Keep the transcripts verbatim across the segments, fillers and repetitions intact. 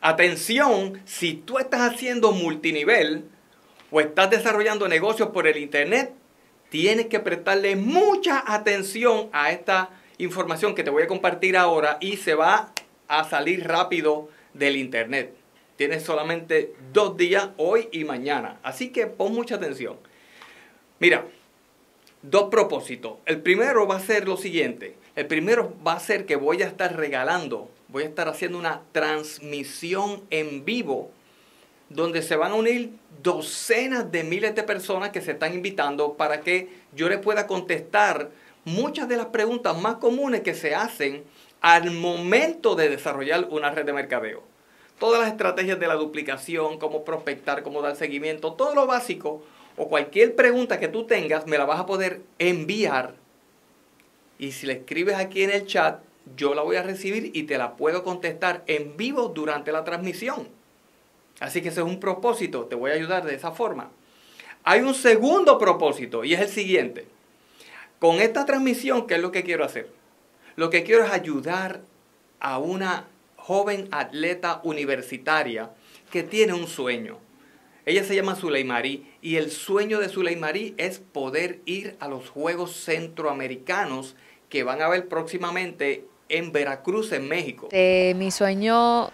Atención, si tú estás haciendo multinivel o estás desarrollando negocios por el internet, tienes que prestarle mucha atención a esta información que te voy a compartir ahora y se va a salir rápido del internet. Tienes solamente dos días, hoy y mañana. Así que pon mucha atención. Mira, dos propósitos. El primero va a ser lo siguiente. El primero va a ser que voy a estar regalando, voy a estar haciendo una transmisión en vivo donde se van a unir docenas de miles de personas que se están invitando para que yo les pueda contestar muchas de las preguntas más comunes que se hacen al momento de desarrollar una red de mercadeo. Todas las estrategias de la duplicación, cómo prospectar, cómo dar seguimiento, todo lo básico o cualquier pregunta que tú tengas me la vas a poder enviar. Y si la escribes aquí en el chat, yo la voy a recibir y te la puedo contestar en vivo durante la transmisión. Así que ese es un propósito, te voy a ayudar de esa forma. Hay un segundo propósito y es el siguiente. Con esta transmisión, ¿qué es lo que quiero hacer? Lo que quiero es ayudar a una joven atleta universitaria que tiene un sueño. Ella se llama Zuleimari y el sueño de Zuleimari es poder ir a los Juegos Centroamericanos que van a haber próximamente en Veracruz, en México. Eh, mi sueño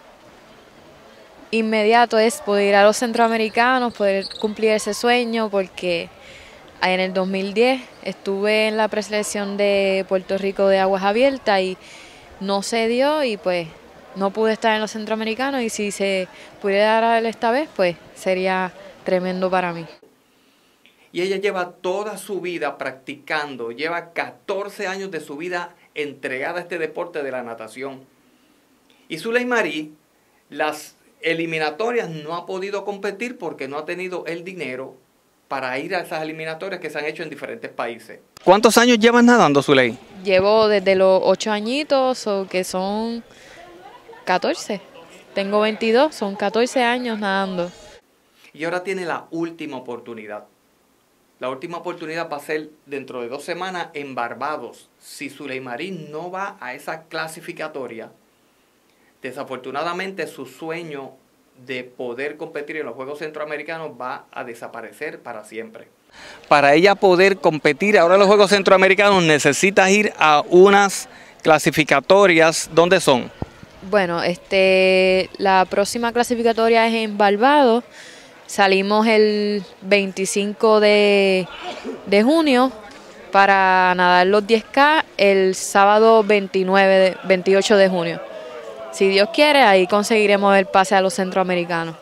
inmediato es poder ir a los Centroamericanos, poder cumplir ese sueño, porque en el dos mil diez estuve en la preselección de Puerto Rico de aguas abiertas y no se dio y pues no pude estar en los Centroamericanos, y si se pudiera dar esta vez, pues sería tremendo para mí. Y ella lleva toda su vida practicando, lleva catorce años de su vida entregada a este deporte de la natación. Y Zuleimari, las eliminatorias no ha podido competir porque no ha tenido el dinero para ir a esas eliminatorias que se han hecho en diferentes países. ¿Cuántos años llevas nadando, Zuley? Llevo desde los ocho añitos, o que son catorce. Tengo veintidós, son catorce años nadando. Y ahora tiene la última oportunidad. La última oportunidad va a ser dentro de dos semanas en Barbados. Si Zuleimari no va a esa clasificatoria, desafortunadamente su sueño de poder competir en los Juegos Centroamericanos va a desaparecer para siempre. Para ella poder competir ahora en los Juegos Centroamericanos necesitas ir a unas clasificatorias. ¿Dónde son? Bueno, este, la próxima clasificatoria es en Barbados. Salimos el veinticinco de junio para nadar los diez K el sábado veintinueve, veintiocho de junio. Si Dios quiere, ahí conseguiremos el pase a los centroamericanos.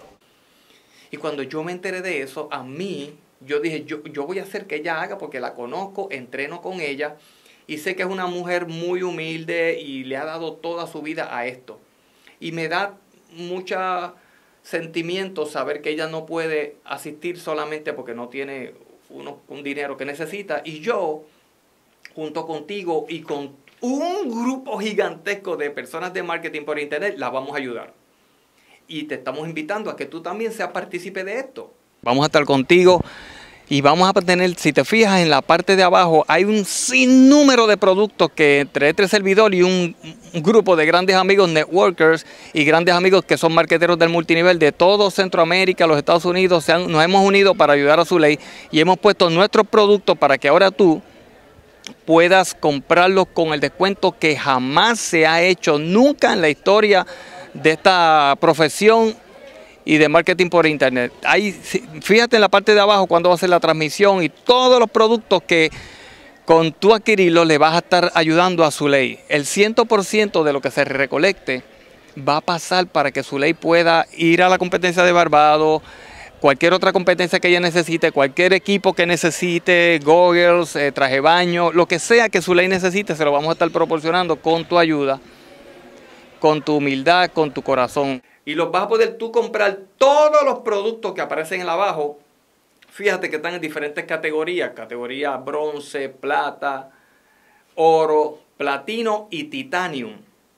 Y cuando yo me enteré de eso, a mí, yo dije, yo, yo voy a hacer que ella haga porque la conozco, entreno con ella y sé que es una mujer muy humilde y le ha dado toda su vida a esto. Y me da mucha sentimiento saber que ella no puede asistir solamente porque no tiene uno, un dinero que necesita. Y yo, junto contigo y con un grupo gigantesco de personas de marketing por internet, la vamos a ayudar. Y te estamos invitando a que tú también seas partícipe de esto. Vamos a estar contigo y vamos a tener, si te fijas en la parte de abajo, hay un sinnúmero de productos que entre este servidor y un, un grupo de grandes amigos networkers y grandes amigos que son marqueteros del multinivel de todo Centroamérica, los Estados Unidos, se han, nos hemos unido para ayudar a Zuley y hemos puesto nuestros productos para que ahora tú puedas comprarlos con el descuento que jamás se ha hecho nunca en la historia de esta profesión y de marketing por internet. Ahí, fíjate en la parte de abajo cuando va a ser la transmisión y todos los productos que con tú adquirirlos le vas a estar ayudando a Zuley. El cien por ciento de lo que se recolecte va a pasar para que Zuley pueda ir a la competencia de Barbados, cualquier otra competencia que ella necesite, cualquier equipo que necesite, goggles, eh, traje de baño, lo que sea que Zuley necesite, se lo vamos a estar proporcionando con tu ayuda, con tu humildad, con tu corazón. Y los vas a poder tú comprar todos los productos que aparecen en abajo. Fíjate que están en diferentes categorías, categoría bronce, plata, oro, platino y titanium.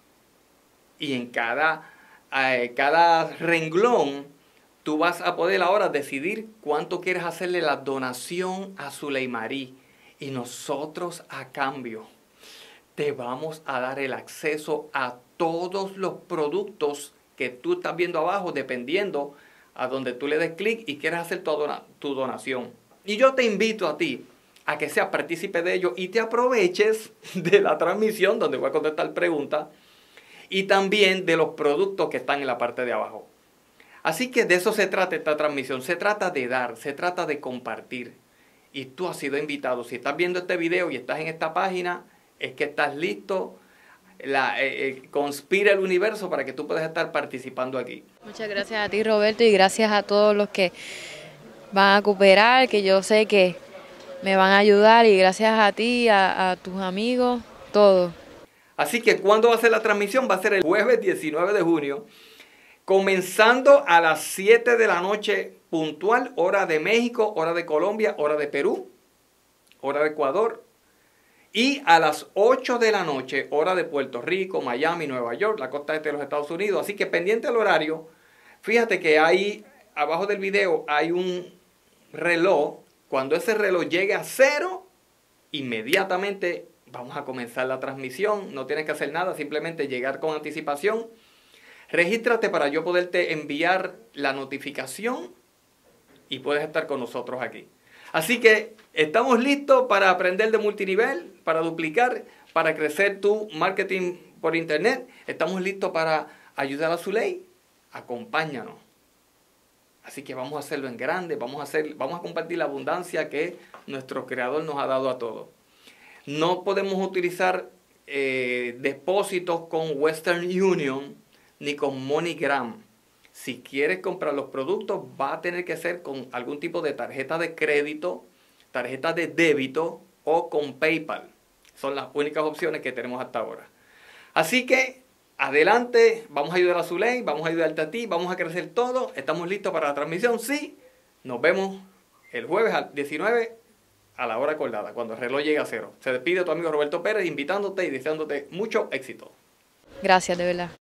Y en cada, eh, cada renglón tú vas a poder ahora decidir cuánto quieres hacerle la donación a Zuleimari. Y nosotros a cambio te vamos a dar el acceso a todos los productos que tú estás viendo abajo, dependiendo a donde tú le des clic y quieras hacer tu, dona, tu donación. Y yo te invito a ti a que seas partícipe de ello y te aproveches de la transmisión donde voy a contestar preguntas y también de los productos que están en la parte de abajo. Así que de eso se trata esta transmisión, se trata de dar, se trata de compartir. Y tú has sido invitado, si estás viendo este video y estás en esta página, es que estás listo, la, eh, eh, conspira el universo para que tú puedas estar participando aquí. Muchas gracias a ti, Roberto, y gracias a todos los que van a cooperar, que yo sé que me van a ayudar, y gracias a ti, a, a tus amigos, todos. Así que, ¿cuándo va a ser la transmisión? Va a ser el jueves diecinueve de junio, comenzando a las siete de la noche puntual, hora de México, hora de Colombia, hora de Perú, hora de Ecuador, y a las ocho de la noche, hora de Puerto Rico, Miami, Nueva York, la costa este de los Estados Unidos. Así que pendiente al horario, fíjate que ahí, abajo del video, hay un reloj. Cuando ese reloj llegue a cero, inmediatamente vamos a comenzar la transmisión. No tienes que hacer nada, simplemente llegar con anticipación. Regístrate para yo poderte enviar la notificación y puedes estar con nosotros aquí. Así que estamos listos para aprender de multinivel, para duplicar, para crecer tu marketing por internet. Estamos listos para ayudar a Zuley. Acompáñanos. Así que vamos a hacerlo en grande, vamos a, hacer, vamos a compartir la abundancia que nuestro Creador nos ha dado a todos. No podemos utilizar eh, depósitos con Western Union ni con MoneyGram. Si quieres comprar los productos, va a tener que ser con algún tipo de tarjeta de crédito, tarjeta de débito o con PayPal. Son las únicas opciones que tenemos hasta ahora. Así que adelante, vamos a ayudar a Zuley, vamos a ayudarte a ti, vamos a crecer todo. ¿Estamos listos para la transmisión? Sí. Nos vemos el jueves al diecinueve a la hora acordada, cuando el reloj llegue a cero. Se despide tu amigo Roberto Pérez, invitándote y deseándote mucho éxito. Gracias, de verdad.